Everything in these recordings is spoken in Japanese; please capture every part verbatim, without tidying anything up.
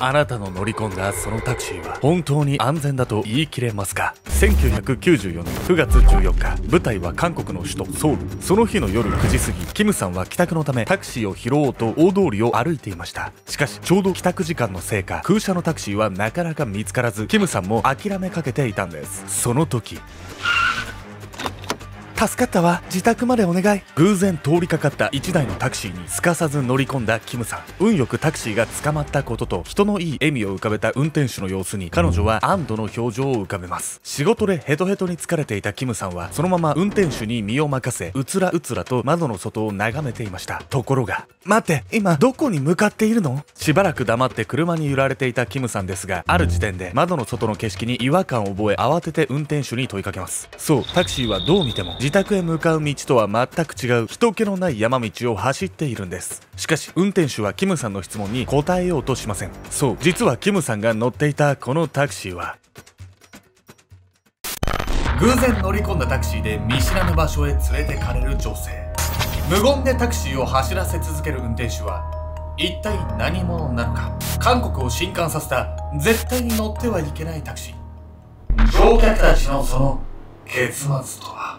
あなたの乗り込んだそのタクシーは本当に安全だと言い切れますか？せんきゅうひゃくきゅうじゅうよねんくがつじゅうよっか、舞台は韓国の首都ソウル。その日の夜くじ過ぎ、キムさんは帰宅のためタクシーを拾おうと大通りを歩いていました。しかしちょうど帰宅時間のせいか、空車のタクシーはなかなか見つからず、キムさんも諦めかけていたんです。その時、助かったわ、自宅までお願い。偶然通りかかったいちだいのタクシーにすかさず乗り込んだキムさん。運よくタクシーが捕まったことと、人のいい笑みを浮かべた運転手の様子に彼女は安堵の表情を浮かべます。仕事でヘトヘトに疲れていたキムさんはそのまま運転手に身を任せ、うつらうつらと窓の外を眺めていました。ところが、待って、今どこに向かっているの？しばらく黙って車に揺られていたキムさんですが、ある時点で窓の外の景色に違和感を覚え、慌てて運転手に問いかけます。そう、タクシーはどう見ても自宅へ向かう道とは全く違う人気のない山道を走っているんです。しかし運転手はキムさんの質問に答えようとしません。そう、実はキムさんが乗っていたこのタクシーは、偶然乗り込んだタクシーで見知らぬ場所へ連れてかれる女性。無言でタクシーを走らせ続ける運転手は一体何者なのか。韓国を震撼させた絶対に乗ってはいけないタクシー。乗客たちのその結末とは。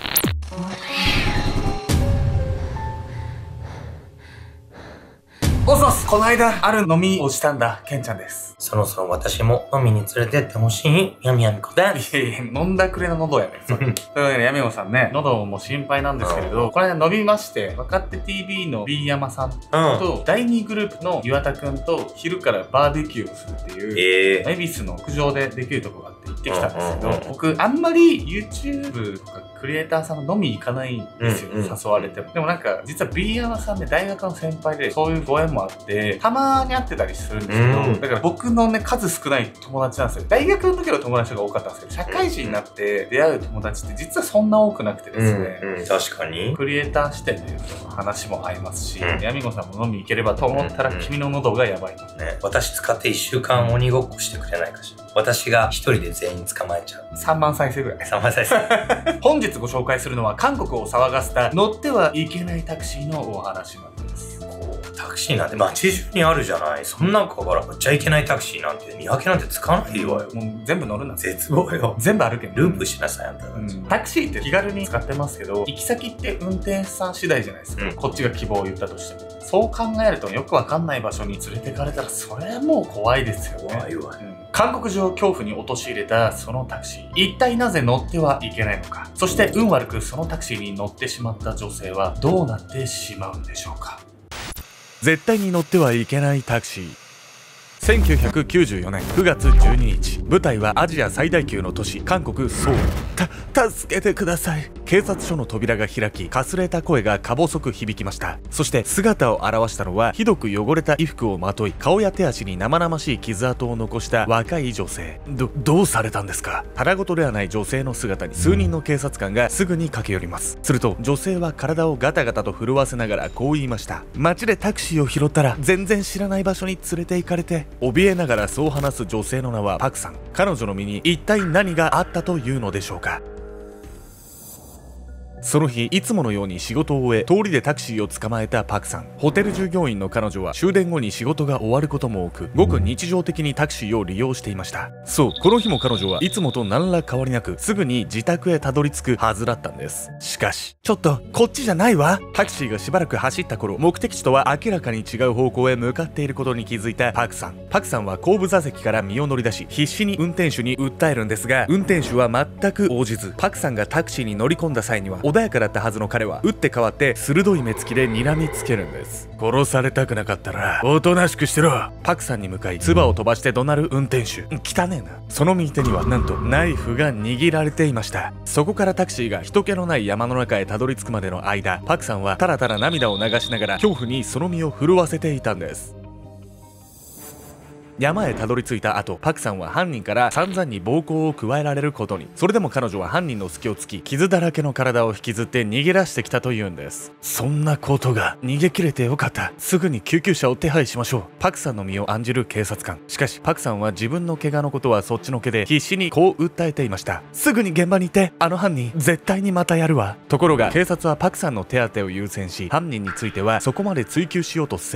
おそす、この間ある飲みをしたんだ、ケンちゃんです。 そろそろ私も飲みに連れてってほしい、やみやみこです。 いやいや、飲んだくれの喉やね。というわけで、やみこさんね、喉も心配なんですけれど、この間飲みまして、若手 ティービー の B 山さんと、だいにグループの岩田くんと昼からバーベキューをするっていう、恵比寿の屋上でできるとこがあって行ってきたんですけど、僕、あんまり YouTube とかクリエイターさんの飲み行かないんですよ、誘われても。でもなんか、実は B 山さんで大学の先輩で、そういうご縁もあって、たまに会ってたりするんですけど、うん、だから僕のね、数少ない友達なんですよ。大学の時の友達が多かったんですけど、社会人になって出会う友達って実はそんな多くなくてですね。 うんうん、確かに。 クリエイター視点でいうと話も合いますし、ヤミゴさんも飲み行ければと思ったら、君の喉がやばいな。 ね、私使っていっしゅうかん鬼ごっこしてくれないかしら。私が一人で全員捕まえちゃう。 さんまん再生ぐらい。 さんまん再生。 本日ご紹介するのは韓国を騒がせた乗ってはいけないタクシーのお話なんです。 タクシーなんて街中にあるじゃない。そんな中から乗っちゃいけないタクシーなんて見分けなんてつかないわよ。 もう全部乗るな。 絶望よ。 全部歩けん。 ループしなさい、あんた、うん、 タクシーって気軽に使ってますけど、行き先って運転手さん次第じゃないですか、うん、こっちが希望を言ったとしても。そう考えるとよくわかんない場所に連れてかれたらそれはもう怖いですよね。 怖いわ、うん、 韓国中を恐怖に陥れたそのタクシー、一体なぜ乗ってはいけないのか。そして運悪くそのタクシーに乗ってしまった女性はどうなってしまうんでしょうか。絶対に乗ってはいけないタクシー。せんきゅうひゃくきゅうじゅうよねんくがつじゅうににち、舞台はアジア最大級の都市韓国ソウル。た助けてください。警察署の扉が開き、かすれた声がか細く響きました。そして姿を現したのは、ひどく汚れた衣服をまとい、顔や手足に生々しい傷跡を残した若い女性。どどうされたんですか？ただごとではない女性の姿に数人の警察官がすぐに駆け寄ります。すると女性は体をガタガタと震わせながらこう言いました。街でタクシーを拾ったら全然知らない場所に連れて行かれて。怯えながらそう話す女性の名はパクさん。彼女の身に一体何があったというのでしょうか。その日、いつものように仕事を終え、通りでタクシーを捕まえたパクさん。ホテル従業員の彼女は終電後に仕事が終わることも多く、ごく日常的にタクシーを利用していました。そう、この日も彼女はいつもと何ら変わりなく、すぐに自宅へたどり着くはずだったんです。しかし、ちょっと、こっちじゃないわ。タクシーがしばらく走った頃、目的地とは明らかに違う方向へ向かっていることに気づいたパクさん。パクさんは後部座席から身を乗り出し、必死に運転手に訴えるんですが、運転手は全く応じず、パクさんがタクシーに乗り込んだ際には、穏やかだったはずの彼は打って変わって鋭い目つきで睨みつけるんです。殺されたくなかったらおとなしくしてろ。パクさんに向かい唾を飛ばして怒鳴る運転手。汚ねえな。その右手にはなんとナイフが握られていました。そこからタクシーが人気のない山の中へたどり着くまでの間、パクさんはたらたら涙を流しながら恐怖にその身を震わせていたんです。山へたどり着いた後、パクさんは犯人から散々に暴行を加えられることに。それでも彼女は犯人の隙を突き、傷だらけの体を引きずって逃げ出してきたというんです。そんなことが。逃げ切れてよかった。すぐに救急車を手配しましょう。パクさんの身を案じる警察官。しかしパクさんは自分の怪我のことはそっちのけで必死にこう訴えていました。すぐに現場に行って、あの犯人絶対にまたやるわ。ところが警察はパクさんの手当てを優先し、犯人についてはそこまで追及しようとせず、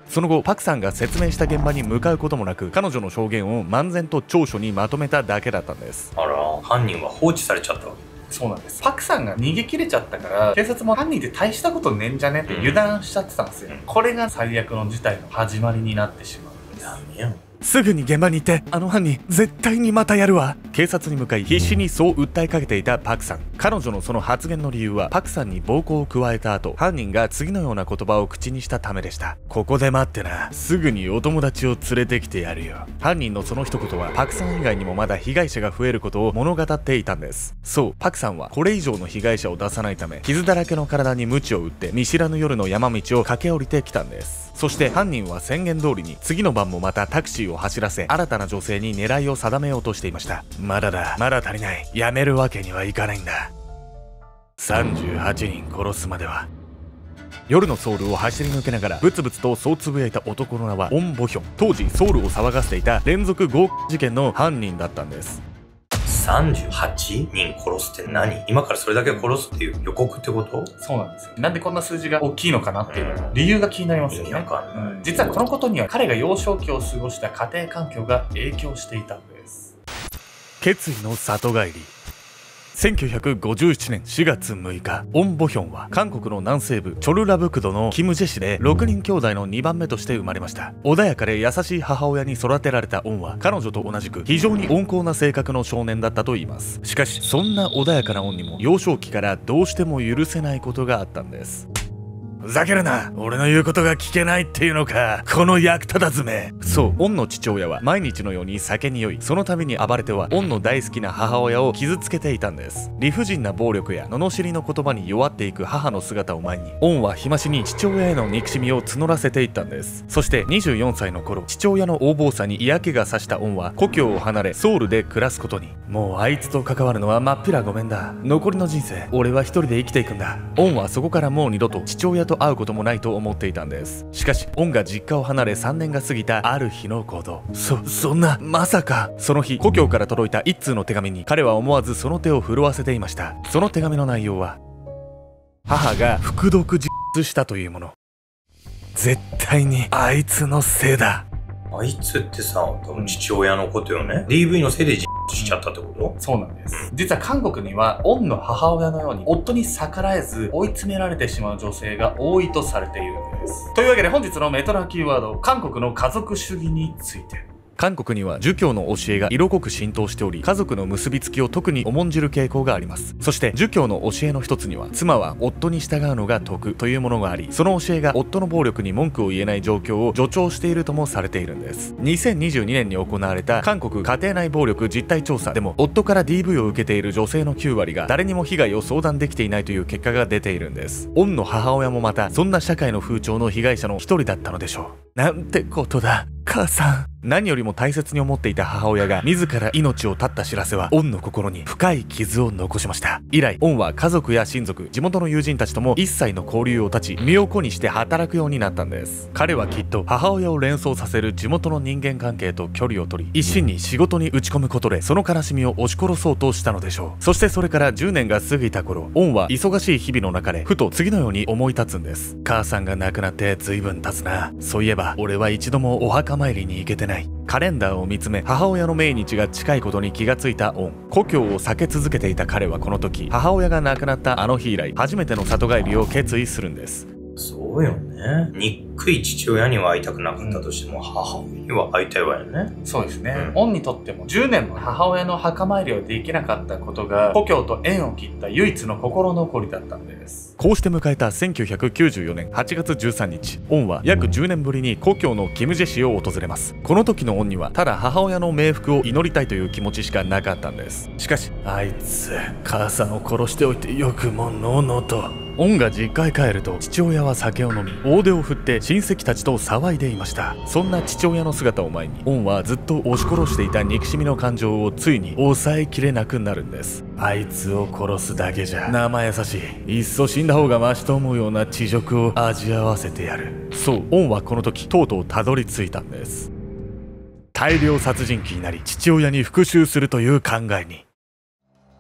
その後パクさんが説明した現場に向かうこともなく、彼女の証言を漫然と調書にまとめただけだったんです。 あら、犯人は放置されちゃったわけ。 そうなんです。パクさんが逃げ切れちゃったから、警察も犯人って大したことねえんじゃねって油断しちゃってたんですよ。うん、これが最悪の事態の始まりになってしまうんです。 ダメよ。 すぐに現場に行って、あの犯人絶対にまたやるわ。警察に向かい必死にそう訴えかけていたパクさん。彼女のその発言の理由は、パクさんに暴行を加えた後、犯人が次のような言葉を口にしたためでした。ここで待ってな、すぐにお友達を連れてきてやるよ。犯人のその一言は、パクさん以外にもまだ被害者が増えることを物語っていたんです。そう、パクさんはこれ以上の被害者を出さないため、傷だらけの体に鞭を打って見知らぬ夜の山道を駆け下りてきたんです。そして犯人は宣言通りに次の晩もまたタクシーを走らせ、新たな女性に狙いを定めようとしていました。まだだ、まだ足りない。やめるわけにはいかないんだ。さんじゅうはちにん殺すまでは。夜のソウルを走り抜けながらブツブツとそうつぶやいた男の名はオン・ボヒョン。当時ソウルを騒がせていた連続強姦事件の犯人だったんです。 さんじゅうはちにん殺すって何？今からそれだけ殺すっていう予告ってこと？ そうなんですよ。なんでこんな数字が大きいのかなっていうのも理由が気になりますよね。うん、実はこのことには彼が幼少期を過ごした家庭環境が影響していたんです。 決意の里帰り。せんきゅうひゃくごじゅうななねんしがつむいか、オン・ボヒョンは韓国の南西部チョルラブクドのキムジェ市でろくにん兄弟のにばんめとして生まれました。穏やかで優しい母親に育てられたオンは、彼女と同じく非常に温厚な性格の少年だったといいます。しかしそんな穏やかなオンにも幼少期からどうしても許せないことがあったんです。ふざけるな、俺の言うことが聞けないっていうのか、この役立たずめ。そう、オンの父親は毎日のように酒に酔い、その度に暴れてはオンの大好きな母親を傷つけていたんです。理不尽な暴力や罵りの言葉に弱っていく母の姿を前に、オンは日増しに父親への憎しみを募らせていったんです。そしてにじゅうよんさいの頃、父親の横暴さに嫌気がさしたオンは故郷を離れソウルで暮らすことに。もうあいつと関わるのはまっぴらごめんだ。残りの人生俺は一人で生きていくんだ。オンはそこからもう二度と父親と会うこともないと思っていたんです。しかしオンが実家を離れさんねんが過ぎたある日のこと。そそんなまさか。その日故郷から届いた一通の手紙に彼は思わずその手を震わせていました。その手紙の内容は、母が服毒自殺したというもの。絶対にあいつのせいだ。 あいつってさ、多分父親のことよね。 ディーブイ のせいで自殺しちゃったってこと？ そうなんです。実は韓国にはオンの母親のように夫に逆らえず追い詰められてしまう女性が多いとされているんです。というわけで本日のメトラキーワード、韓国の家族主義について。韓国には儒教の教えが色濃く浸透しており、家族の結びつきを特に重んじる傾向があります。そして儒教の教えの一つには、妻は夫に従うのが徳というものがあり、その教えが夫の暴力に文句を言えない状況を助長しているともされているんです。にせんにじゅうにねんに行われた韓国家庭内暴力実態調査でも、夫から ディーブイ を受けている女性のきゅうわりが誰にも被害を相談できていないという結果が出ているんです。オンの母親もまたそんな社会の風潮の被害者の一人だったのでしょう。なんてことだ、母さん。何よりも大切に思っていた母親が自ら命を絶った知らせは、オンの心に深い傷を残しました。以来オンは家族や親族、地元の友人たちとも一切の交流を断ち、身を粉にして働くようになったんです。彼はきっと母親を連想させる地元の人間関係と距離を取り、一心に仕事に打ち込むことでその悲しみを押し殺そうとしたのでしょう。そしてそれからじゅうねんが過ぎた頃、オンは忙しい日々の中でふと次のように思い立つんです。母さんが亡くなって随分経つな。そういえば俺は一度もお墓参りに行けてない。カレンダーを見つめ、母親の命日が近いことに気がついたオン。故郷を避け続けていた彼はこの時、母親が亡くなったあの日以来初めての里帰りを決意するんです。 そうよね。憎い父親には会いたくなかったとしても、うん、母親には会いたいわよね。 そうですね、うん、オンにとってもじゅうねんも母親の墓参りをできなかったことが、故郷と縁を切った唯一の心残りだったんです。 こうして迎えたせんきゅうひゃくきゅうじゅうよねんはちがつじゅうさんにち、オンは約じゅうねんぶりに故郷のキムジェ市を訪れます。この時のオンにはただ母親の冥福を祈りたいという気持ちしかなかったんです。しかし、あいつ母さんを殺しておいてよくものうのうと。オンが実家へ帰ると、父親は酒を飲み大手を振って親戚たちと騒いでいました。そんな父親の姿を前に、オンはずっと押し殺していた憎しみの感情をついに抑えきれなくなるんです。あいつを殺すだけじゃ生優しい、いっそ死んだ方がマシと思うような恥辱を味わわせてやる。そう、オンはこの時とうとうたどり着いたんです。大量殺人鬼になり父親に復讐するという考えに。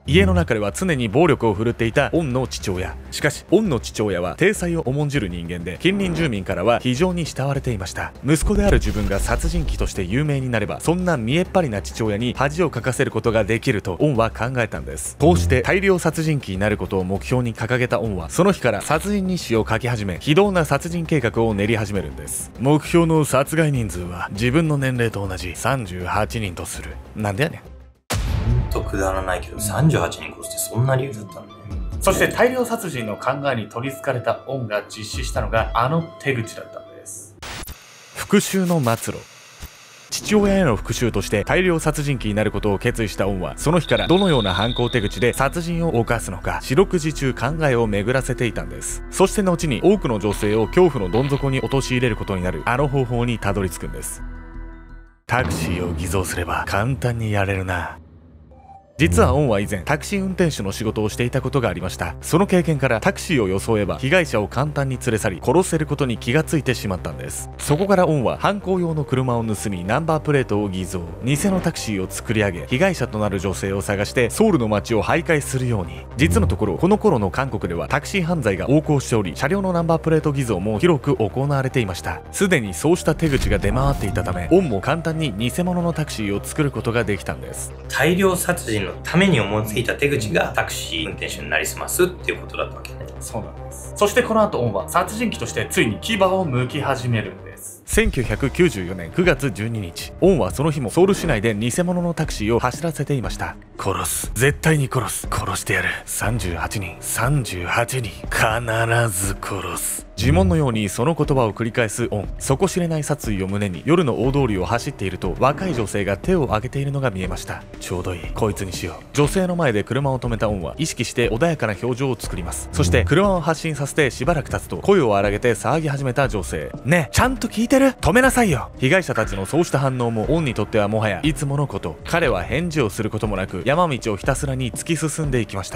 家の中では常に暴力を振るっていたオンの父親。しかしオンの父親は体裁を重んじる人間で、近隣住民からは非常に慕われていました。息子である自分が殺人鬼として有名になれば、そんな見えっ張りな父親に恥をかかせることができるとオンは考えたんです。こうして大量殺人鬼になることを目標に掲げたオンは、その日から殺人日誌を書き始め、非道な殺人計画を練り始めるんです。目標の殺害人数は自分の年齢と同じさんじゅうはちにんとする。なんでやねん。 ほんとくだらないけど、さんじゅうはちにん殺してそんな理由だったのね。 そして大量殺人の考えに取りつかれたオンが実施したのがあの手口だったんです。 復讐の末路。父親への復讐として大量殺人鬼になることを決意したオンは、その日からどのような犯行手口で殺人を犯すのか四六時中考えを巡らせていたんです。そして後に多くの女性を恐怖のどん底に陥れることになるあの方法にたどり着くんです。タクシーを偽造すれば簡単にやれるな。実はオンは以前タクシー運転手の仕事をしていたことがありました。その経験からタクシーを装えば被害者を簡単に連れ去り殺せることに気がついてしまったんです。そこからオンは犯行用の車を盗み、ナンバープレートを偽造、偽のタクシーを作り上げ、被害者となる女性を探してソウルの街を徘徊するように。実のところこの頃の韓国ではタクシー犯罪が横行しており、車両のナンバープレート偽造も広く行われていました。すでにそうした手口が出回っていたため、オンも簡単に偽物のタクシーを作ることができたんです。 大量殺人のために思いついた手口がタクシー運転手になりすますっていうことだったわけね。 そうなんです。そしてこの後オンは殺人鬼としてついに牙を剥き始めるんです。 せんきゅうひゃくきゅうじゅうよねんくがつじゅうににち、オンはその日もソウル市内で偽物のタクシーを走らせていました。殺す、絶対に殺す、殺してやる。さんじゅうはちにん、さんじゅうはちにん、必ず殺す。呪文のようにその言葉を繰り返すオン。底知れない殺意を胸に夜の大通りを走っていると、若い女性が手を挙げているのが見えました。ちょうどいい、こいつにしよう。女性の前で車を止めたオンは意識して穏やかな表情を作ります。そして車を発進させてしばらく経つと、声を荒げて騒ぎ始めた女性。ねえ、ちゃんと聞いてる？止めなさいよ。被害者たちのそうした反応もオンにとってはもはやいつものこと。彼は返事をすることもなく山道をひたすらに突き進んでいきました。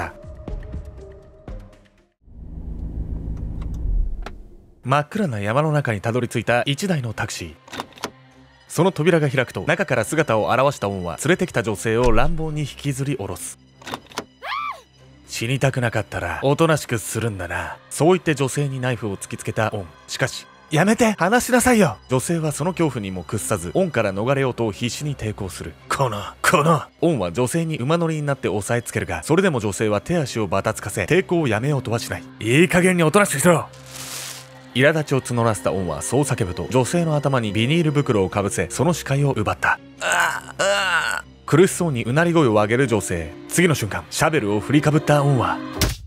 真っ暗な山の中にたどり着いたいちだいのタクシー。その扉が開くと、中から姿を現したオンは連れてきた女性を乱暴に引きずり下ろす。死にたくなかったらおとなしくするんだな。そう言って女性にナイフを突きつけたオン。しかし、やめて、話しなさいよ。女性はその恐怖にも屈さず、オンから逃れようと必死に抵抗する。このこのオンは女性に馬乗りになって押さえつけるが、それでも女性は手足をバタつかせ、抵抗をやめようとはしない。いい加減におとなしくしろ。苛立ちを募らせたオンはそう叫ぶと、女性の頭にビニール袋をかぶせ、その視界を奪った。ああ、苦しそうにうなり声を上げる女性。次の瞬間、シャベルを振りかぶったオンは、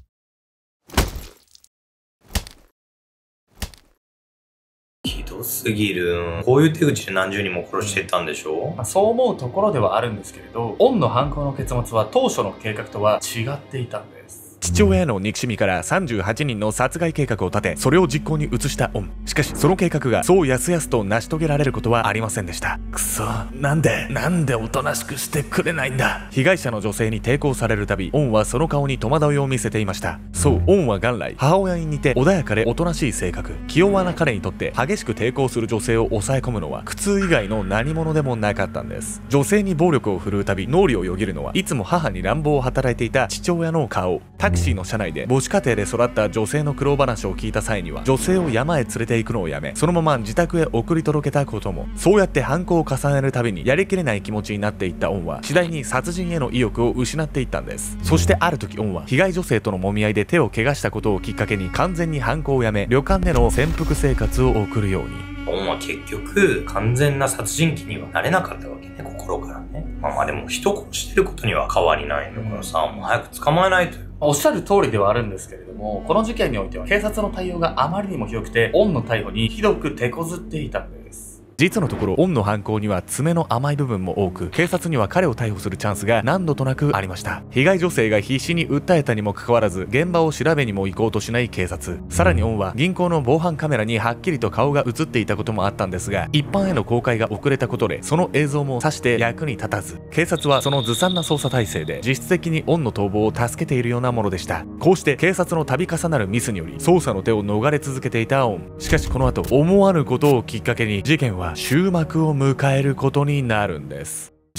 ひどすぎる。こういう手口で何十人も殺していったんでしょ？ まあ、そう思うところではあるんですけれど、オンの犯行の結末は当初の計画とは違っていたんです。 父親への憎しみからさんじゅうはちにんの殺害計画を立て、それを実行に移したオン。しかしその計画がそうやすやすと成し遂げられることはありませんでした。くそ、なんでなんでおとなしくしてくれないんだ。被害者の女性に抵抗されるたび、オンはその顔に戸惑いを見せていました。そう、オンは元来母親に似て穏やかでおとなしい性格。気弱な彼にとって激しく抵抗する女性を抑え込むのは苦痛以外の何者でもなかったんです。女性に暴力を振るうたび脳裏をよぎるのは、いつも母に乱暴を働いていた父親の顔。タクシーの車内で母子家庭で育った女性の苦労話を聞いた際には、女性を山へ連れて行くのをやめ、そのまま自宅へ送り届けたことも。そうやって犯行を重ねるたびにやりきれない気持ちになっていったオンは、次第に殺人への意欲を失っていったんです。そしてある時、オンは被害女性との揉み合いで手を怪我したことをきっかけに完全に犯行をやめ、旅館での潜伏生活を送るように。 オンは結局完全な殺人鬼にはなれなかったわけね、心からね。まあまあでも人殺してることには変わりないんだからさ、もう早く捕まえないとよ。 おっしゃる通りではあるんですけれども、この事件においては警察の対応があまりにもひどくて、オンの逮捕にひどく手こずっていたんです。 実のところ、オンの犯行には爪の甘い部分も多く、警察には彼を逮捕するチャンスが何度となくありました。被害女性が必死に訴えたにもかかわらず、現場を調べにも行こうとしない警察。さらにオンは銀行の防犯カメラにはっきりと顔が映っていたこともあったんですが、一般への公開が遅れたことで、その映像もさして役に立たず、警察はそのずさんな捜査体制で実質的にオンの逃亡を助けているようなものでした。こうして警察の度重なるミスにより捜査の手を逃れ続けていたオン。しかしこの後、思わぬことをきっかけに事件は終幕を迎えることになるんです。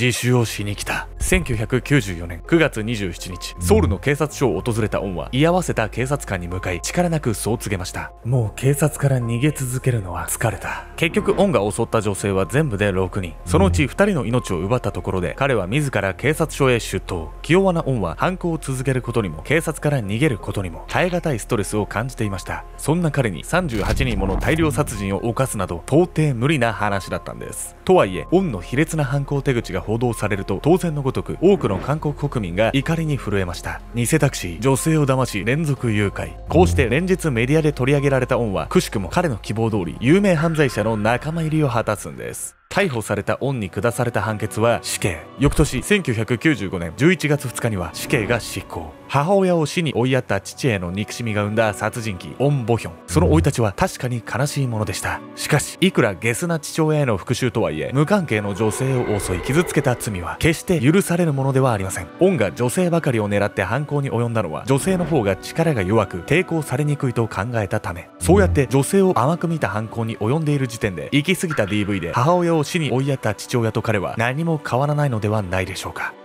自首をしに来た。せんきゅうひゃくきゅうじゅうよねんくがつにじゅうしちにち、ソウルの警察署を訪れたオンは居合わせた警察官に向かい力なくそう告げました。もう警察から逃げ続けるのは疲れた。結局オンが襲った女性は全部でろくにん、そのうちふたりの命を奪ったところで彼は自ら警察署へ出頭。気弱なオンは犯行を続けることにも警察から逃げることにも耐え難いストレスを感じていました。そんな彼にさんじゅうはちにんもの大量殺人を犯すなど到底無理な話だったんです。とはいえオンの卑劣な犯行手口が報道されると当然のごとく多くの韓国国民が怒りに震えました。偽タクシー、女性を騙し連続誘拐、こうして連日メディアで取り上げられたオンはくしくも彼の希望通り有名犯罪者の仲間入りを果たすんです。逮捕されたオンに下された判決は死刑。翌年せんきゅうひゃくきゅうじゅうごねんじゅういちがつふつかには死刑が執行。母親を死に追いやった父への憎しみが生んだ殺人鬼オン・ボヒョン。その生い立ちは確かに悲しいものでした。しかしいくらゲスな父親への復讐とはいえ無関係の女性を襲い傷つけた罪は決して許されるものではありません。オンが女性ばかりを狙って犯行に及んだのは女性の方が力が弱く抵抗されにくいと考えたため、そうやって女性を甘く見た犯行に及んでいる時点で行き過ぎた ディーブイ で母親を死に追いやった父親と彼は何も変わらないのではないでしょうか。